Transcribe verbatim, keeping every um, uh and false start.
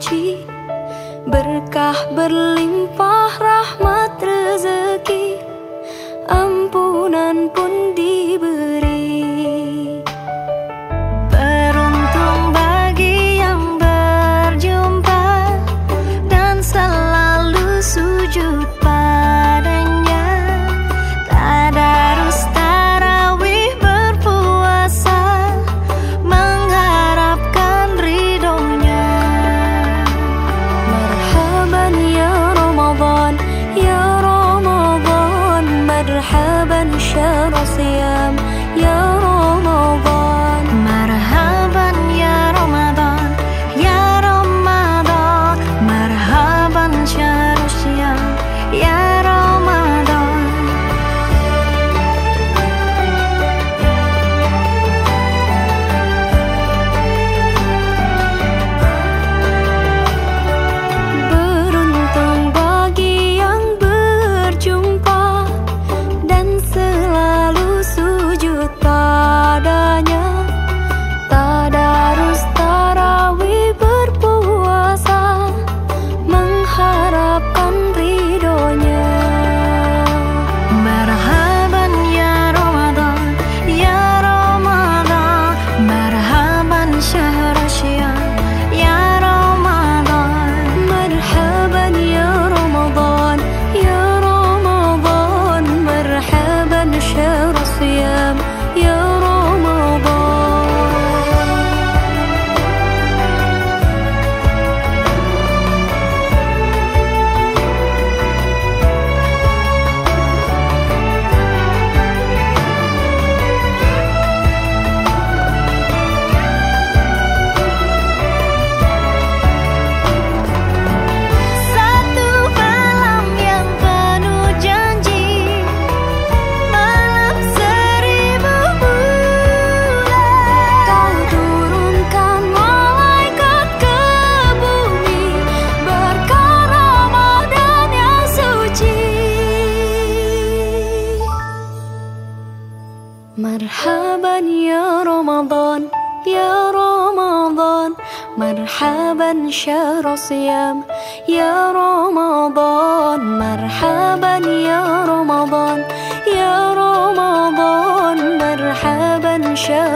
suci, berkah berlimpah rahmat rezeki, ampunan pun diberi. Beruntung bagi yang berjumpa dan selalu sujud padanya, tadarus tarawih berpuasa, mengharapkan ridhonya. Marhaban ya Ramadan, ya Ramadan, marhaban syahr siyam, ya Ramadan. Marhaban ya Ramadan, ya Ramadan, marhaban syahr siyam, ya Ramadan. Beruntung bagi yang berjumpa dan selalu sujud padanya, tadarus tarawih berpuasa, mengharapkan ridhonya. Marhaban ya Ramadan, ya Ramadan, marhaban syahr siyam, ya Ramadan. Marhaban ya Ramadan, ya Ramadan, marhaban syahr siyam, ya Ramadan. Satu malam yang penuh janji, malam seribu bulan, Kau turunkan malaikat ke bumi, berkah Ramadan yang suci. Marhaban ya Ramadan, ya Ramadan, marhaban syahr siyam, ya Ramadan. Marhaban ya Ramadan, ya Ramadan, marhaban syahr